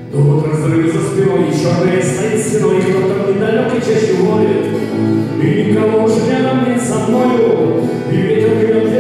Но вот разрыв за спиной, и черная стоит стеной, кто-то недалекой чаще воет, и никого уж рядом нет со мною, и ветер бьет